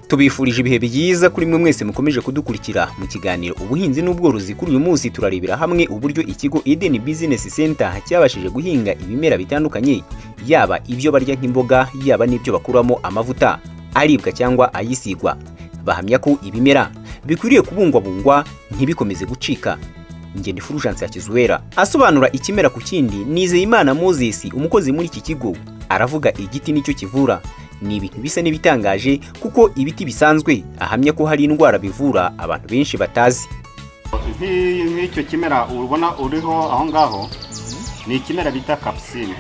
Tubifurije ibihe byiza kuri mwe mwese mukomeje kudukurikira mu kiganiro ubuhinzi n'ubworozi. Kuri uyu munsi turarebera hamwe uburyo ikigo Eden Business Center cyabashije guhinga ibimera bitandukanye, yaba ibyo barya nk'imboga, yaba n'ibyo bakuramo amavuta aribwa cyangwa ayisigwa. Bahamya ko ibimera bikwiriye kubungwabungwa ntibikomeze gucika. Ngende Fulgence Hakizwera asobanura ikimera ku kindi. Nizeyimana Moses, umukozi muri iki kigo, aravuga igiti nicyo kivura. Ni ibintu bisa n'ibitangaje kuko ibiti bisanzwe ahamya ko hari indwara bivura abantu benshi batazi. Nk'icyo kimera ubona uriho aho ngaho ni ikimera bita capsine.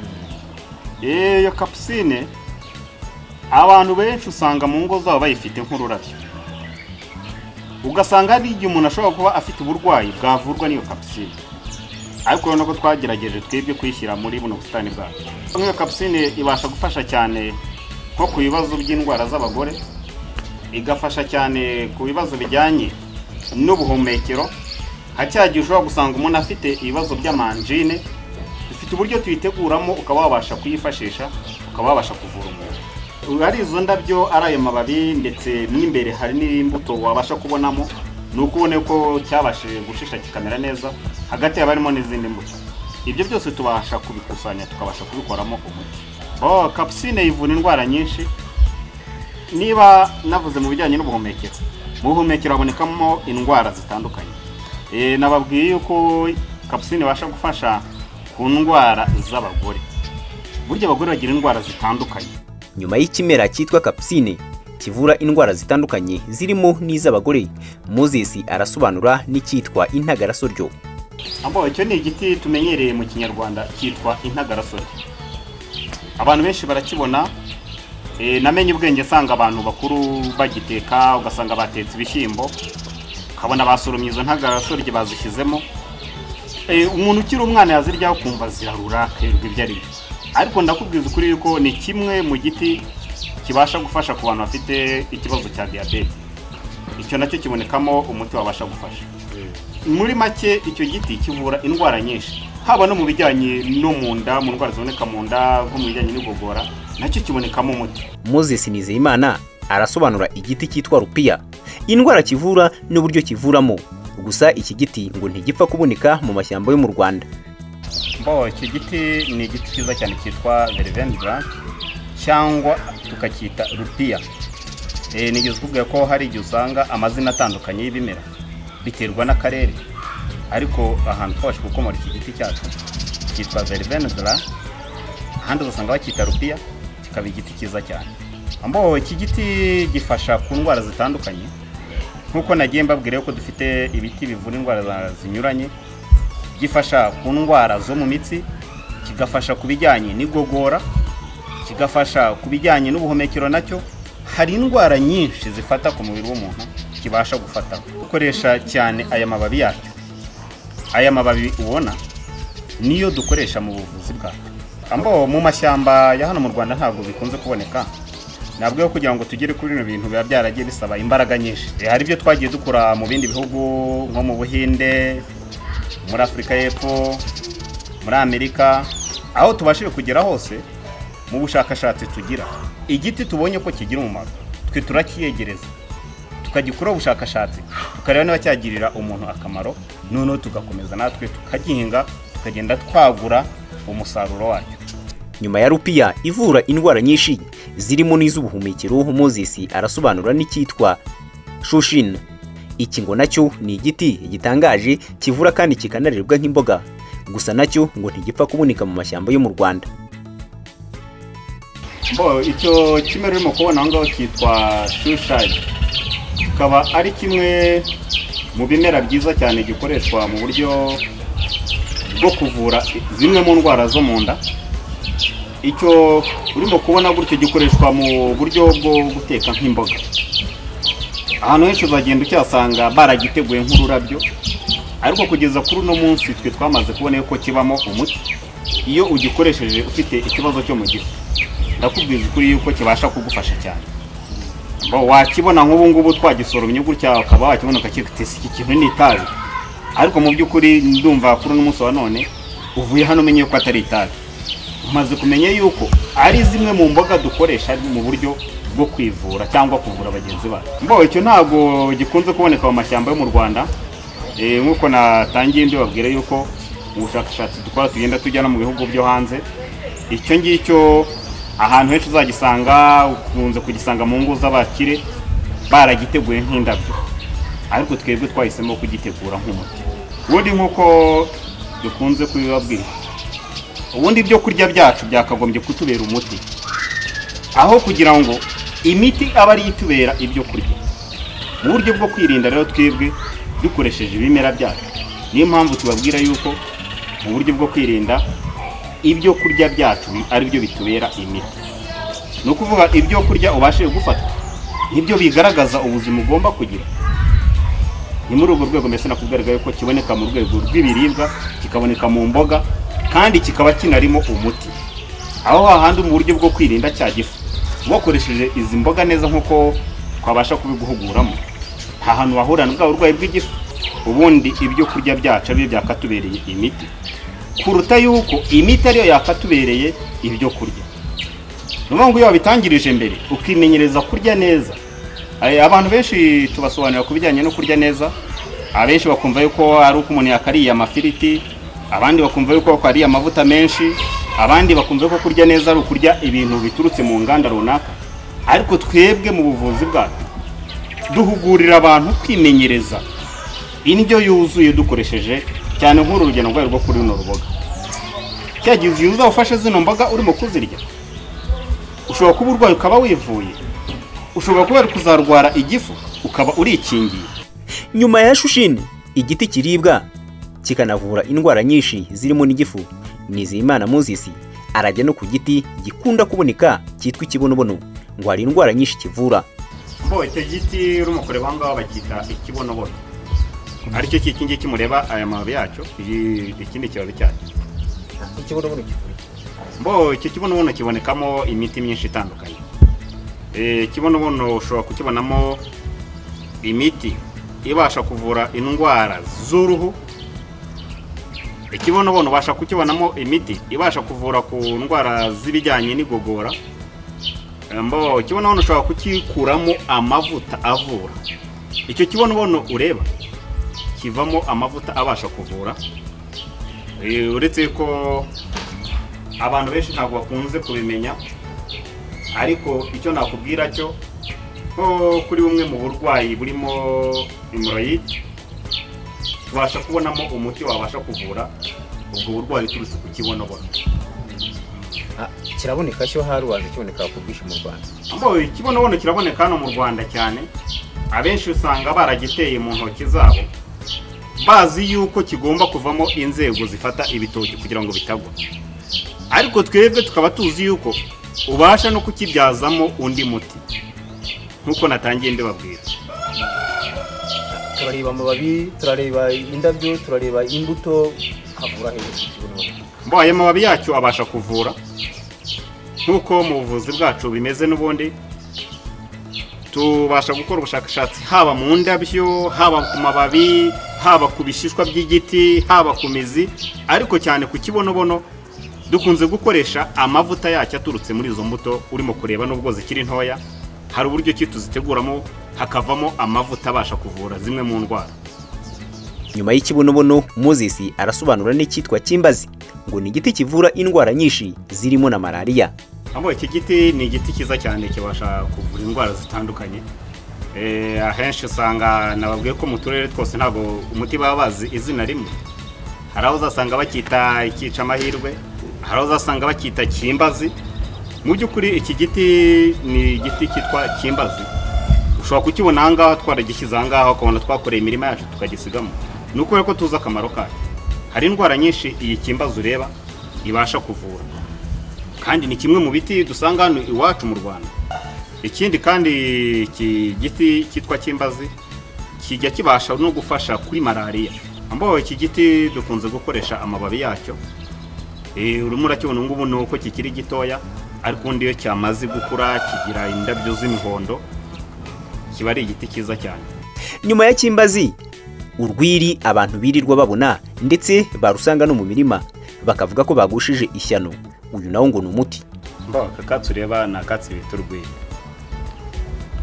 Iyo capsine abantu benshi usanga mu ngo zabo bayifite nk'ururabyo, ugasanga ari igihe umuntu ashobora kuba afite uburwayi bwavurwa n'iyo capsine, ariko urabona ko twagerageje twebwe kuyishyira muri buno busitani bwacu. Nk'iyo capsine ibasha gufasha cyane nko ku bibazo by'indwara z'abagore, igafasha cyane ku bibazo bijyanye n'ubuhumekero. Hacyagiye ushobora gusanga umuntu afite ibibazo by'amanjine, dufite uburyo tuyiteguramo ukaba wabasha kuyifashisha, ukaba wabasha kuvura umuntu. Ari izo ndabyo, ari ayo mababi, ndetse n'imbere hari n'imbuto wabasha kubonamo, ni ukubona ko cyabashije gushisha kikamera neza, hagati yaba harimo n'izindi mbuto. Ibyo byose tubasha kubikusanya tukabasha kubikoramo umuti. Capsine ivura indwara nyinshi. Niba navuze mu bijyanye n'ubuhumekero, mu buhumekero habonekamo indwara zitandukanye. Nababwiye yuko capsine ibasha gufasha ku ndwara z'abagore. Burya abagore bagira indwara zitandukanye. Nyuma y'ikimera cyitwa capsine kivura indwara zitandukanye zirimo n'iz'abagore, Moses arasobanura n'icyitwa intagarasoryo. Icyo ni igiti tumenyereye mu Kinyarwanda cyitwa intagarasoryo. Abantu benshi barakibona. Namenye ubwenge sanga abantu bakuru bagiteka, ugasanga batetse ibishyimbo, ukabona basoromye izo ntagarasoryo bazishyizemo. Umuntu ukiri umwana yaziryaho kumva zirarura kerwa ibyo ari byo, ariko ndakubwiza ukuri yuko ni kimwe mu giti kibasha gufasha ku bantu bafite ikibazo cya diabete. Icyo nacyo kibonekamo umuti wabasha gufasha. Muri make icyo giti kivura indwara nyinshi, haba no mu bijyanye no mu nda, mu ndwara ziboneka mu nda, nko mu bijyanye n'igogora, nacyo kibonekamo umuti. Moses Nizeyimana arasobanura igiti cyitwa rupiya, indwara kivura n'uburyo kivuramo. Gusa iki giti ngo ntigipfa kuboneka mu mashyamba yo mu Rwanda. Iki giti ni igiti cyiza cyane cyitwa Verveine Blanche cyangwa tukacyita rupiya. Nigeze kubwira ko hari igihe usanga amazina atandukanye y'ibimera biterwa n'akarere, ariko ahantu twabasha gukomora iki giti cyacu cyitwa Verveine Blanche, ahandi uzasanga bacyita rupiya, kikaba igiti cyiza cyane. Iki giti gifasha ku ndwara zitandukanye, nk'uko nagiye mbabwira ko dufite ibiti bivura indwara zinyuranye. Gifasha ku ndwara zo mu mitsi, kigafasha ku bijyanye n'igogora, kigafasha ku bijyanye n'ubuhumekero. Nacyo hari indwara nyinshi zifata ku mubiri w'umuntu kibasha gufata. Dukoresha cyane aya mababi yacyo. Aya mababi ubona niyo dukoresha mu buvuzi bwacu. Mu mashyamba ya hano mu Rwanda ntabwo bikunze kuboneka. Nabwo kugira ngo tugere kuri bino bintu biba byaragiye bisaba imbaraga nyinshi. Hari ibyo twagiye dukora mu bindi bihugu nko mu Buhinde, muri Afurika y'Epfo, muri Amerika, aho tubashije kugera hose mu bushakashatsi tugira. Igiti tubonye ko kigira umumaro, twe turakiyegereza, tukagikora ubushakashatsi, tukareba niba cyagirira umuntu akamaro, noneho tugakomeza natwe tukagihinga, tukagenda twagura umusaruro wacyo. Nyuma ya rupiya ivura indwara nyinshi zirimo n'iz'ubuhumekero, Moses arasobanura n'icyitwa shushine. Iki ngo nacyo ni igiti gitangaje kivura kandi kikanaribwa nk'imboga. Gusa nacyo ngo ntigipfa kuboneka mu mashyamba yo mu Rwanda. Icyo kimera urimo kubona aho ngaho cyitwa shushine, kikaba ari kimwe mu bimera byiza cyane gikoreshwa mu buryo bwo kuvura zimwe mu ndwara zo mu nda. Icyo urimo kubona gutyo gikoreshwa mu buryo bwo guteka nk'imboga. Ahantu henshi uzagenda ucyasanga baragiteguye nk'ururabyo, ariko kugeza kuri uno munsi twe twamaze kubona ko kibamo umuti. Iyo ugikoresheje ufite ikibazo cyo mu gifu, ndakubwiza ukuri yuko kibasha kugufasha cyane. Wakibona nk'ubu ngubu twagisoromye gutya, ukaba wakibona ukakita iki kintu ni itabi, ariko mu by'ukuri ndumva kuri uno munsi wa none uvuye hano umenye ko atari itabi. Umaze kumenya yuko ari zimwe mu mboga dukoresha mu buryo bwo kwivura cyangwa kuvura bagenzi bacu. Mbo icyo ntabwo gikunze kuboneka mu mashyamba yo mu Rwanda, nk'uko natangiye ndibabwira yuko ubushakashatsi dukora tugenda tujyana mu bihugu byo hanze. Icyo ngicyo ahantu henshi uzagisanga, ukunze kugisanga mu ngo z'abakire baragiteguye nk'indabyo, ariko twebwe twahisemo kugitegura nk'umuti. Ubundi nk'uko dukunze kubibabwira, ubundi ibyo kurya byacu byakagombye kutubera umuti, aho kugira ngo imiti aba ari itubera ibyo kurya. Mu buryo bwo kwirinda rero twebwe dukoresheje ibimera byacu, niyo mpamvu tubabwira yuko mu buryo bwo kwirinda ibyo kurya byacu ari byo bitubera imiti. Ni ukuvuga ibyo kurya ubashije gufata nibyo bigaragaza ubuzima ugomba kugira. Ni muri urwo rwego mbese nakubwiraga ko kiboneka mu rwego rw'ibiribwa, kikaboneka mu mboga, kandi kikaba kinarimo umuti. Aho hahandi mu buryo bwo kwirinda cya gifu, wakoresheje izi mboga neza nk'uko twabasha kubiguhuguramo, nta hantu wahurana bwa burwayi bw'igifu. Ubundi ibyo kurya byacu ari byo byakatubereye imiti, kuruta yuko imiti ariyo yakatubereye ibyo kurya. Nuvuga ngo iyo wabitangirije mbere ukimenyereza kurya neza. Abantu benshi tubasobanurira ku bijyanye no kurya neza, abenshi bakumva yuko ari uko umuntu yakariye amafiriti, abandi bakumva yuko yakariye amavuta menshi, abandi bakumva ko kurya neza ari ukurya ibintu biturutse mu nganda runaka. Ariko twebwe mu buvuzi bwacu duhugurira abantu kwimenyereza indyo yuzuye dukoresheje cyane nk'uru rugendo rwo kuri runo ruboga. Cyagize iyo uzafashe zino mboga urimo kuzirya, ushobora kuba urwaye ukaba wivuye, ushobora kuba kuzarwara igifu ukaba urikingiye. Nyuma ya shushini, igiti kiribwa kikanavura indwara nyinshi zirimo n'igifu, Nizeyimana Moses arajya no ku giti gikunda kuboneka cyitwa ikibonobono, ngo hari indwara nyinshi kivura. Mbo icyo giti urimo kureba ngaho bakita ikibonobono, aricyo kikingi kimureba aya mababi yacyo, ikindi kibabi cyacyo. Ikibonobono kivura. Mbo icyo kibonobono kibonekamo imiti myinshi itandukanye. Ikibonobono ushobora kukibonamo imiti ibasha kuvura indwara z'uruhu. Ikibonobono ubasha kukibonamo imiti ibasha kuvura ku ndwara z'ibijyanye n'igogora. Mbo ikibonobono ushobora kukikuramo amavuta avura. Icyo kibonobono ureba kivamo amavuta abasha kuvura. Uretse ko abantu benshi ntabwo bakunze kubimenya, ariko icyo nakubwira cyo ko kuri bumwe mu burwayi burimo hemorrhoid tubasha kubonamo umuti wabasha kuvura ubwo burwayi turutse ku kibonobono. Kiraboneka cyo hari waje kiboneka ku bwinshi mu Rwanda. Mbo ikibonobono kiraboneka hano mu Rwanda cyane, abenshi usanga baragiteye mu ntoki zabo, bazi yuko kigomba kuvamo inzego zifata ibitoki kugira ngo bitagwa. Ariko twebwe tukaba tuzi yuko ubasha no kukibyazamo undi muti, nkuko natangiye ndibabwira. Turareba amababi, turareba indabyo, turareba imbuto, havura hejuru. Mbo aya mababi yacyo abasha kuvura nkuko mu buvuzi bwacu bimeze. N'ubundi tubasha gukora ubushakashatsi haba mu ndabyo, haba ku mababi, haba ku bishishwa by'igiti, haba ku mizi, ariko cyane ku kibonobono dukunze gukoresha amavuta yacyo aturutse muri izo mbuto urimo kureba. Nubwo zikiri ntoya, hari uburyo ki tuziteguramo hakavamo amavuta abasha kuvura zimwe mu ndwara. Nyuma y'ikibonobono, Moses arasobanura n'icyitwa kimbazi, ngo ni igiti kivura indwara nyinshi zirimo na malaria. Ambo iki giti ni igiti kiza cyane kibasha kuvura indwara zitandukanye. Ahenshi usanga nababwiye ko mu turere twose ntabwo umuti baba bazi izina rimwe. Hari aho uzasanga bakita ikica amahirwe, hari aho uzasanga bakita kimbazi. Mu by'ukuri iki giti ni igiti cyitwa kimbazi. Ushobora kukibona aha ngaha twaragishyize aha ngaha ukabona twakoreye imirima yacu tukagisigamo. Ni ukubera ko tuzi akamaro kayo. Hari indwara nyinshi iyi kimbazi ureba ibasha kuvura, kandi ni kimwe mu biti dusanga hano iwacu mu Rwanda. Ikindi kandi iki giti cyitwa kimbazi kijya kibasha no gufasha kuri malaria. Ambo iki giti dukunze gukoresha amababi yacyo. Urimo urakibona ngubu nuko kikiri gitoya, ariko ndiyo cyamaze gukura kigira indabyo z'imihondo, kiba ari igiti kiza cyane. Nyuma ya kimbazi, urwiri abantu birirwa babona ndetse barusanga no mu mirima, bakavuga ko bagushije ishyano, uyu nawo ngo ni umuti. Mbo akatsi ureba na akatsi bita urwiri.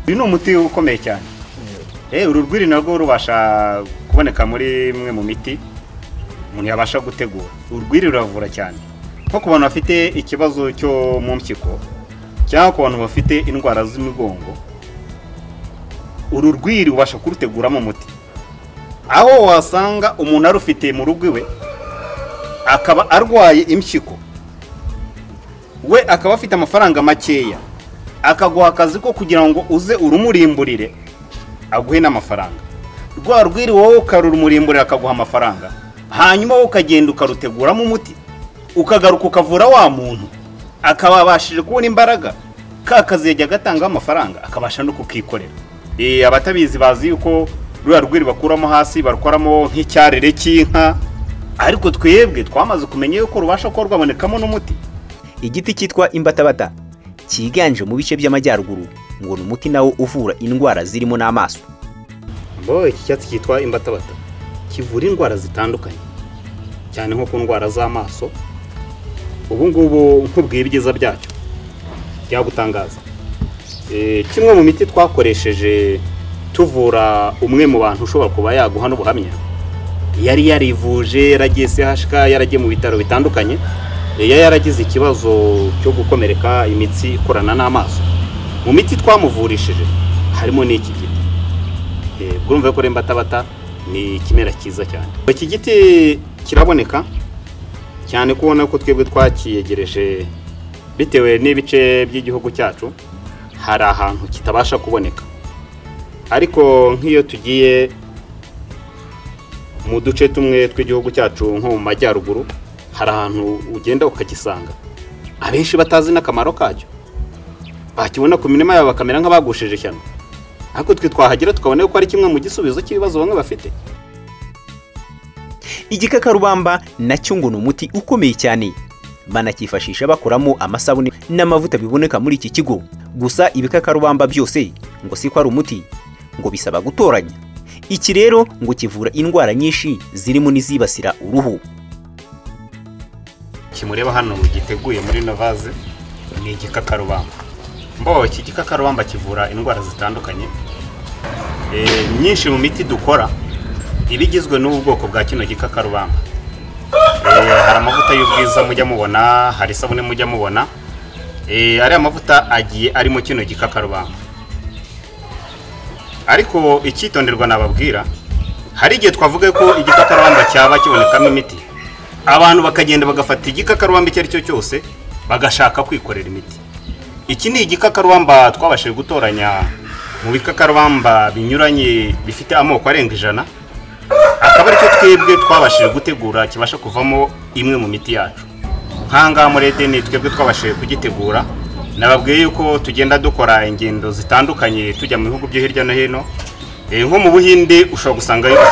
uyu ni umuti ukomeye cyane. Uru rwiri narwo rubasha kuboneka muri imwe mu miti umuntu yabasha gutegura. Urwiri ruravura cyane nko ku bantu bafite ikibazo cyo mu mpyiko cyangwa ku bantu bafite indwara z'imigongo. Uru rwiri ubasha kuruteguramo umuti, aho wasanga umuntu arufite mu rugo iwe akaba arwaye impyiko, we akaba afite amafaranga makeya, akaguha akazi ko kugira ngo uze urumurimburire aguhe n'amafaranga. Rwa rwiri wowe ukarumurimburira akaguha amafaranga, hanyuma wowe ukagenda ukaruteguramo umuti, ukagaruka ukavura wa muntu, akaba abashije kubona imbaraga, ka kazi yajya agatanga amafaranga akabasha no kukikorera. Abatabizi bazi yuko rwa rwiri bakuramo hasi barukoramo nk'icyarire cy'inka, ariko twebwe twamaze kumenya yuko rubasha ko rwabonekamo n'umuti. Igiti cyitwa imbatabata cyiganje mu bice by'amajyaruguru ngo ni umuti nawo uvura indwara zirimo n'amaso. Iki cyatsi cyitwa imbatabata kivura indwara zitandukanye cyane nko ku ndwara z'amaso. Ubu ngubu nkubwiye ibyiza byacyo byagutangaza. Kimwe mu miti twakoresheje tuvura umwe mu bantu ushobora kuba yaguha n'ubuhamya, yari yarivuje, yaragiye CHK, yaragiye mu bitaro bitandukanye, yaragize ikibazo cyo gukomereka imitsi ikorana n'amaso. Mu miti twamuvurishije harimo n'iki giti. Urumva ko imbatabata ni ikimera cyiza cyane. Iki giti kiraboneka cyane kubona ko twebwe twakiyegereje bitewe n'ibice by'igihugu cyacu, hari ahantu kitabasha kuboneka, ariko nk'iyo tugiye mu duce tumwe tw'igihugu cyacu nko mu majyaruguru, hari ahantu ugenda ukagisanga abenshi batazi n'akamaro kacyo, bakibona ku mirima yabo bakamera nk'abagushije cyane, ariko twe twahagera tukabona ko ari kimwe mu gisubizo cy'ibibazo bamwe bafite. Igikakarubamba nacyo ngo ni umuti ukomeye cyane, banakifashisha bakoramo amasabune n'amavuta biboneka muri iki kigo. Gusa ibikakarubamba byose ngo siko ari umuti, ngo bisaba gutoranya. Iki rero ngo kivura indwara nyinshi zirimo n'izibasira uruhu. Kimureba hano giteguye muri Novaze ni igikakarubamba. Iki gikakarubamba kivura indwara zitandukanye nyinshi mu miti dukora ibigizwe n'ubu bwoko bwa kino gikakarubamba. Hari amavuta y'ubwiza mujya mubona, hari isabune mujya mubona, ari amavuta agiye arimo kino gikakarubamba. Ariko icyitonderwa nababwira, hari igihe twavuga ko igikakarubamba cyaba kibonekamo imiti, abantu bakagenda bagafata igikakarubamba icyo ari cyo cyose bagashaka kwikorera imiti. Iki ni igikakarubamba twabashije gutoranya mu bikakarubamba binyuranye bifite amoko arenga 100, akaba ari cyo twebwe twabashije gutegura kibasha kuvamo imwe mu miti yacu. Nkanga muri Edeni twebwe twabashije kugitegura. Nababwiye yuko tugenda dukora ingendo zitandukanye tujya mu bihugu byo hirya no hino, nko mu Buhinde ushobora gusanga yuko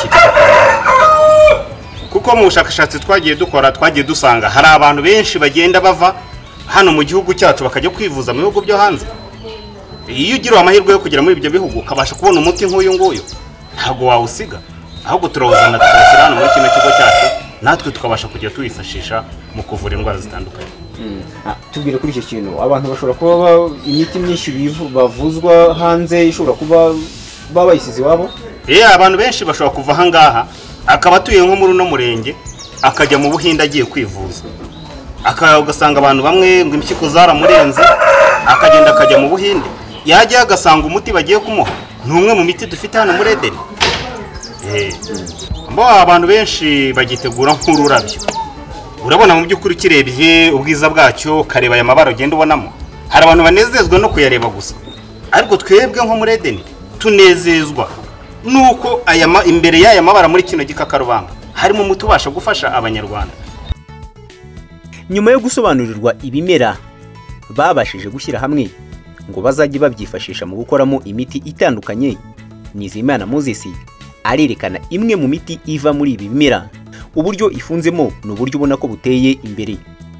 kuko mu bushakashatsi twagiye dukora twagiye dusanga hari abantu benshi bagenda bava hano mu gihugu cyacu bakajya kwivuza mu bihugu byo hanze. Iyo ugira amahirwe yo kugera muri ibyo bihugu ukabasha kubona umuti nk'uyu nguyu, ntago wawusiga, ahubwo turawuzana tukashyira hano muri kino kigo cyacu, natwe tukabasha kujya tuwifashisha mu kuvura indwara zitandukanye. Tubwire kuri icyo kintu, abantu bashobora kuba imiti myinshi bavuzwa hanze ishobora kuba bayisize iwabo. Abantu benshi bashobora kuva aha ngaha akaba atuye nko muri uno murenge akajya mu Buhinde agiye kwivuza, ugasanga abantu bamwe ngo impyiko zaramurenze, akagenda akajya mu Buhinde, yajya agasanga umuti bagiye kumuha ni umwe mu miti dufite hano muri Edeni. Abantu benshi bagitegura nk'ururabyo, urabona mu by'ukuri ukirebye ubwiza bwacyo, kareba aya mabara ugenda ubonamo, hari abantu banezezwa no kuyareba gusa, ariko twebwe nko muri Edeni tunezezwa nuko imbere y'aya mabara muri kino gikakarubamba harimo umuti ubasha gufasha abanyarwanda. Nyuma yo gusobanurirwa ibimera babashije gushyira hamwe ngo bazajye babyifashisha mu gukoramo imiti itandukanye, Nizeyimana Moses arerekana imwe mu miti iva muri ibi bimera. Uburyo ifunzemo ni uburyo ubona ko buteye imbere.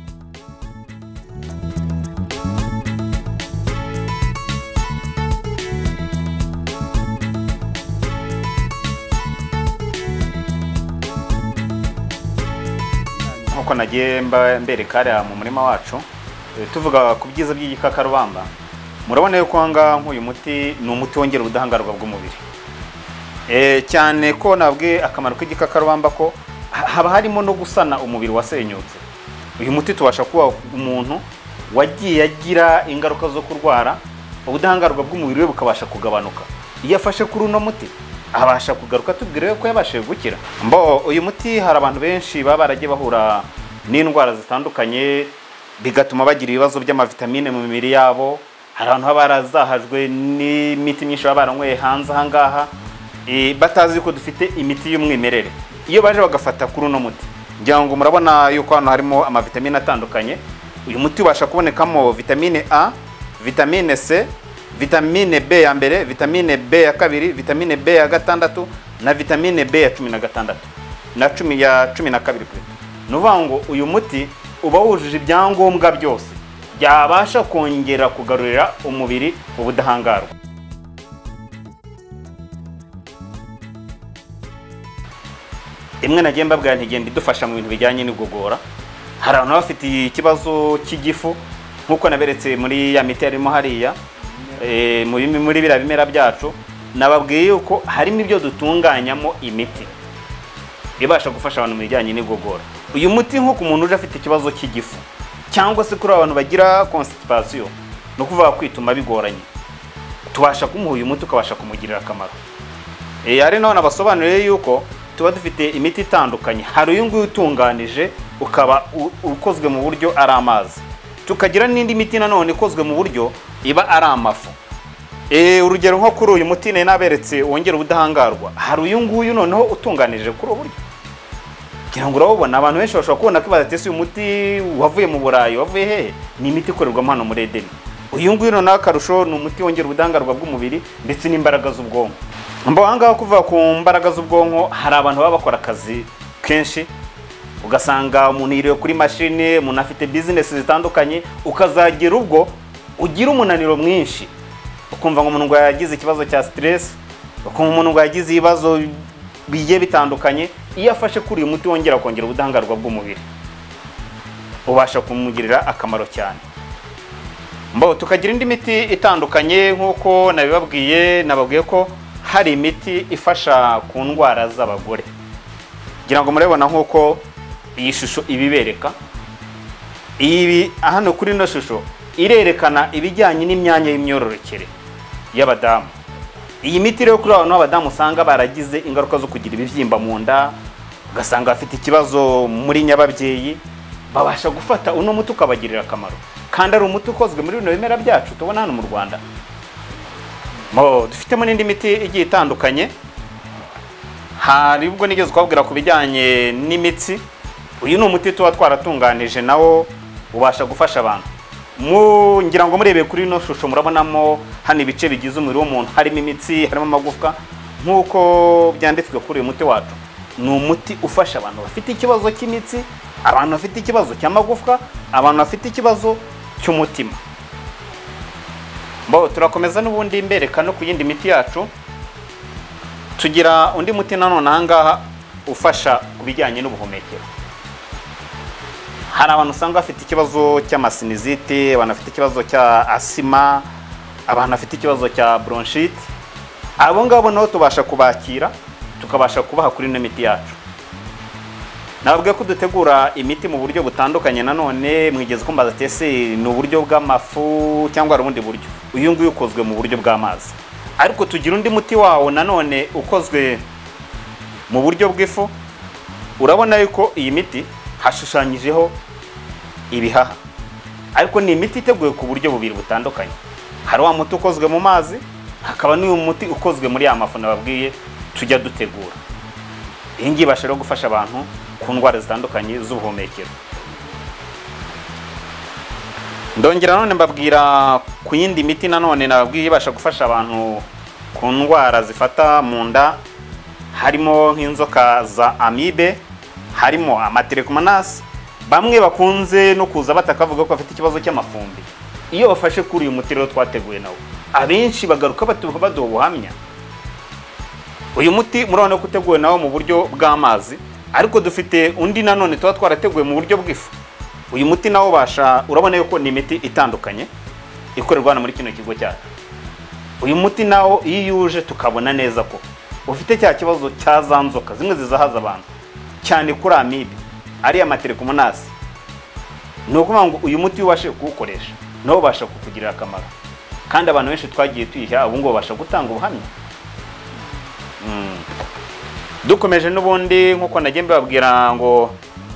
Nkuko nagiye mbereka mu murima wacu tuvuga ku byiza by'igikakarubamba, murabona yuko hanga nk'uyu muti ni umuti wongera ubudahangarwa bw'umubiri. Cyane ko nabwe akamaro k'igikakarubamba ko haba harimo no gusana umubiri wasenyutse. Uyu muti tubasha kuba umuntu wagiye agira ingaruka zo kurwara, ubudahangarwa bw'umubiri we bukabasha kugabanuka. Iyo afashe kuri uno muti abasha kugaruka, tubwire ko yabashije gukira. Uyu muti hari abantu benshi baba baragiye bahura n'indwara zitandukanye bigatuma bagira ibibazo by'amavitamine mu mibiri yabo. Hari abantu baba barazahajwe n'imiti myinshi baba baranyweye hanze aha ngaha, batazi ko dufite imiti y'umwimerere. Iyo baje bagafata kuri uno muti, ngira ngo murabona yuko hano harimo amavitamine atandukanye. Uyu muti ubasha kubonekamo vitamine A, vitamine C, vitamine B ya mbere, vitamine B ya kabiri, vitamine B ya gatandatu na vitamine B ya 16 na 12. Nuvuga ngo uyu muti uba wujuje ibyangombwa byose byabasha kongera kugarurira umubiri ubudahangarwa. Imwe nagiye mbabwira ntigenda idufasha mu bintu bijyanye n'igogora. Hari abantu bafite ikibazo cy'igifu nkuko naberetse muri ya miti yarimo hariya muri bira bimera byacu. Nababwiye yuko harimo ibyo dutunganyamo imiti ibasha gufasha abantu mu bijyanye n'igogora. Uyu muti nko ku muntu uje afite ikibazo cy'igifu cyangwa se kuri abantu bagira constipation, no kuvuga kwituma bigoranye, tubasha kumuha uyu muti ukabasha kumugirira akamaro. Ari naho nabasobanuriye yuko tuba dufite imiti itandukanye. Hari uyu nguyu utunganije ukaba ukozwe mu buryo ari amazi, tukagira n'indi miti nanone ikozwe mu buryo iba ari amafu. Urugero nko kuri uyu muti naberetse wongera ubudahangarwa, hari uyu nguyu noneho utunganije kuri uburyo kugira ngo urabona abantu benshi bashobora kubona ko badatese uyu muti wavuye mu Burayi, wavuye hehe? Ni imiti ikorerwa hano muri Eden. Uyu nguyu noneho akarusho ni umuti wongera ubudahangarwa bw'umubiri ndetse n'imbaraga z'ubwonko. Ahangaha kuva ku mbaraga z'ubwonko, hari abantu baba bakora akazi kenshi ugasanga umuntu yiriwe kuri mashine, umuntu afite business zitandukanye, ukazagira ubwo ugira umunaniro mwinshi, ukumva ngo umuntu ngo yagize ikibazo cya stress, ukumva umuntu ngo yagize ibibazo bigiye bitandukanye. Iyo afashe kuri uyu muti wongera kongera ubudahangarwa bw'umubiri, ubasha kumugirira akamaro cyane. Tukagira indi miti itandukanye nkuko nababwiye ko hari imiti ifasha ku ndwara z'abagore. Ngira ngo murabona nkuko iyi shusho ibibereka. Ibi hano kuri ino shusho irerekana ibijyanye n'imyanya y'imyororokere y'abadamu. Iyi miti rero kuri abantu b'abadamu usanga baragize ingaruka zo kugira ibibyimba mu nda, ugasanga bafite ikibazo muri nyababyeyi, babasha gufata uno muti ukabagirira akamaro. Kandi ari umuti ukozwe muri bino bimera byacu tubona hano mu Rwanda. Dufitemo n'indi miti igiye itandukanye. Hari ubwo nigeze kubabwira ku bijyanye n'imitsi. Uyu ni umuti tuba twaratunganije nawo ubasha gufasha abantu. Ngira ngo murebe kuri ino shusho murabonamo hano ibice bigize umubiri w'umuntu, harimo imitsi, harimo amagufwa nkuko byanditswe kuri uyu muti wacu. Ni umuti ufasha abantu bafite ikibazo cy'imitsi, abantu bafite ikibazo cy'amagufwa, abantu bafite ikibazo cy'umutima. Turakomeza n'ubundi mbereka no ku yindi miti yacu. Tugira undi muti nanone ahangaha ufasha ku bijyanye n'ubuhumekero. Hari abantu usanga bafite ikibazo cy'amasinizite, abantu bafite ikibazo cya asima, abantu bafite ikibazo cya bronchite. Abo ngabo nabo tubasha kubakira, tukabasha kubaha kuri ino miti yacu. Nababwiye ko dutegura imiti mu buryo butandukanye. Nanone mwigeze kumbaza tese ni uburyo bw'amafu cyangwa ari ubundi buryo. Uyu nguyu ukozwe mu buryo bw'amazi, ariko tugira undi muti wawo nanone ukozwe mu buryo bw'ifu. Urabona yuko iyi miti hashushanyijeho ibihaha, ariko ni imiti iteguye ku buryo bubiri butandukanye. Hari wa muti ukozwe mu mazi, hakaba n'uyu muti ukozwe muri ya mafu nababwiye tujya dutegura. Iyi ngiyi ibasha gufasha abantu ku ndwara zitandukanye z'ubuhumekero. Ndongera none mbabwira ku yindi miti nanone nababwiye ibasha gufasha abantu ku ndwara zifata mu nda, harimo nk'inzoka za amibe, harimo amatrichomonas. Bamwe bakunze no kuza batakavuga ko bafite ikibazo cy'amafumbi. Iyo bafashe kuri uyu muti rero twateguye nawo, abenshi bagaruka baduha ubuhamya. Uyu muti murabona ko uteguwe nawo mu buryo bw'amazi, ariko dufite undi nanone tuba twarateguye mu buryo bw'ifu. Uyu muti nawo urabona yuko ni imiti itandukanye. ikorerwa hano muri kino kigo cyacu. Uyu muti nawo iyo uje tukabona neza ko ufite cya kibazo cya za nzoka zimwe zizahaza abantu cyane kuri amibe ari amaterekomonasi, ni ukuvuga ngo uyu muti ubashe kuwukoresha nawo ubasha kukugirira akamaro, kandi abantu benshi twagiye tuyiha ubu ngo babasha gutanga ubuhamya. Dukomeje n'ubundi nk'uko nagiye mbabwira ngo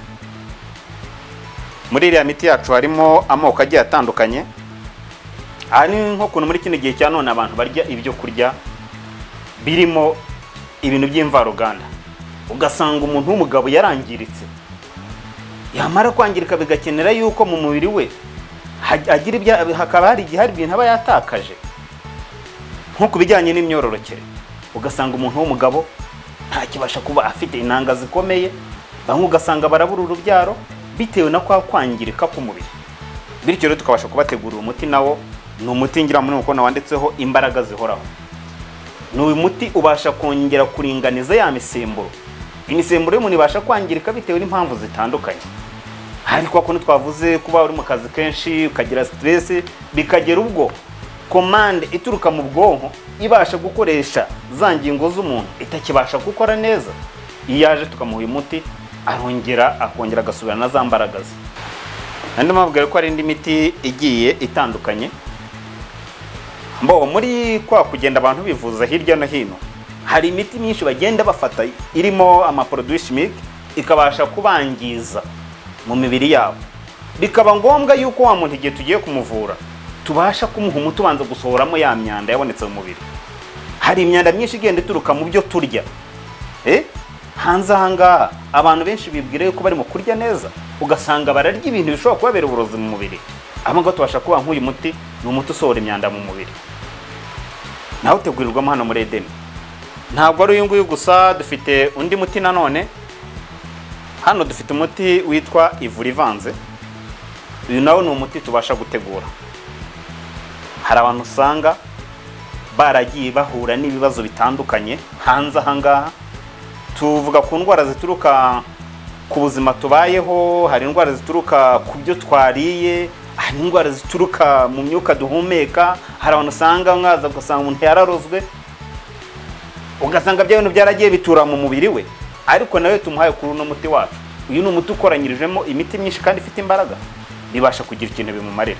muri iriya miti yacu harimo amoko agiye atandukanye. Hari nko kuntu muri kino gihe cya none abantu barya ibyo kurya birimo ibintu by'imvaruganda, ugasanga umuntu w'umugabo yarangiritse, yamara kwangirika bigakenera yuko mu mubiri we agira hakaba hari igihe hari ibintu aba yatakaje nko ku bijyanye n'imyororokere. Ugasanga umuntu w'umugabo ntakibasha kuba afite intanga zikomeye, bamwe ugasanga barabura urubyaro bitewe na kwa kwangirika k'umubiri. Bityo rero tukabasha kubategurira umuti nawo. Ni umuti ngira muri uko nawanditseho imbaraga zihoraho. Ni uyu muti ubasha kongera kuringaniza ya misemburo. Imisemburo y'umuntu ibasha kwangirika bitewe n'impamvu zitandukanye. Hari kwa kuntu twavuze kuba uri mu kazi kenshi ukagira stress, bikagera ubwo commande ituruka mu bwonko ibasha gukoresha za ngingo z'umuntu itakibasha gukora neza. Iyo yaje tukamuha uyu muti akongera agasubira na za mbaraga ze. Nandi mabwira ko hari indi miti igiye itandukanye. Muri kwa kugenda abantu bivuza hirya no hino, hari imiti myinshi bagenda bafata irimo amaproduits chimiques ikabasha kubangiza mu mibiri yabo. Bikaba ngombwa yuko wa muntu igihe tugiye kumuvura tubasha kumuha umuti ubanza gusohoramo ya myanda yabonetse mu mubiri. Hari imyanda myinshi igenda ituruka mu byo turya. Hanze ahangaha abantu benshi bibwira yuko bari mu kurya neza, ugasanga bararya ibintu bishobora kubabera uburozi mu mubiri. Ahubwo tubasha kuba nk'uyu muti, ni umuti usohora imyanda mu mubiri. Naho utegurirwamo hano muri Eden. Ntabwo ari uyu nguyu gusa, dufite undi muti nanone. Hano dufite umuti witwa ivura ivanze. Uyu nawo ni umuti tubasha gutegura. Hari abantu usanga baragiye bahura n'ibibazo bitandukanye hanze ahangaha. Tuvuga ku ndwara zituruka ku buzima tubayeho, hari indwara zituruka ku byo twariye, hari indwara zituruka mu myuka duhumeka. Hari abantu usanga mwaza ugasanga umuntu yararozwe, ugasanga bya bintu byaragiye bitura mu mubiri we, ariko nawe tumuhaye kuri uno muti wacu. Uyu ni umuti ukoranyirijemo imiti myinshi kandi ifite imbaraga, bibasha kugira ikintu bimumarira.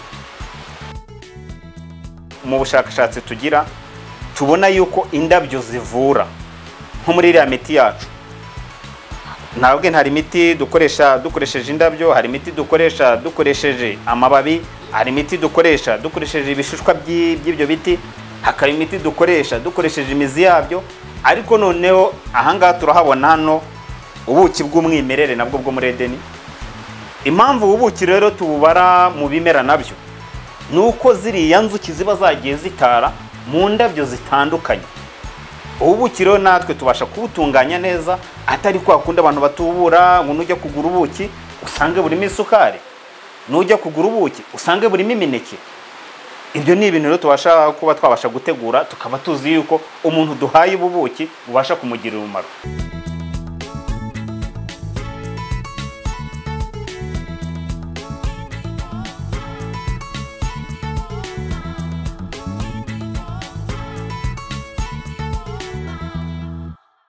Mu bushakashatsi tugira tubona yuko indabyo zivura. Nko muri iriya miti yacu ntabwo hari imiti dukoresheje indabyo, hari imiti dukoresheje amababi, hari imiti dukoresheje ibishishwa by'ibyo biti, hakaba imiti dukoresheje imizi yabyo. Ariko noneho ahangaha turahabona hano ubuki bw'umwimerere nabwo bwo muri Eden. Impamvu ubuki rero tububara mu bimera nabyo nuko ziriya nzuki ziba zagiye zitara mu ndabyo zitandukanye. Ubuki rero natwe tubasha kubutunganya neza, atari kwa kundi abantu batubura ngo nujya kugura ubuki usange burimo isukari, nujya kugura ubuki usange burimo imineke. Ibyo ni ibintu rero tubasha kuba twabasha gutegura, tukaba tuzi yuko umuntu duhaye ubuki bubasha kumugirira umumaro.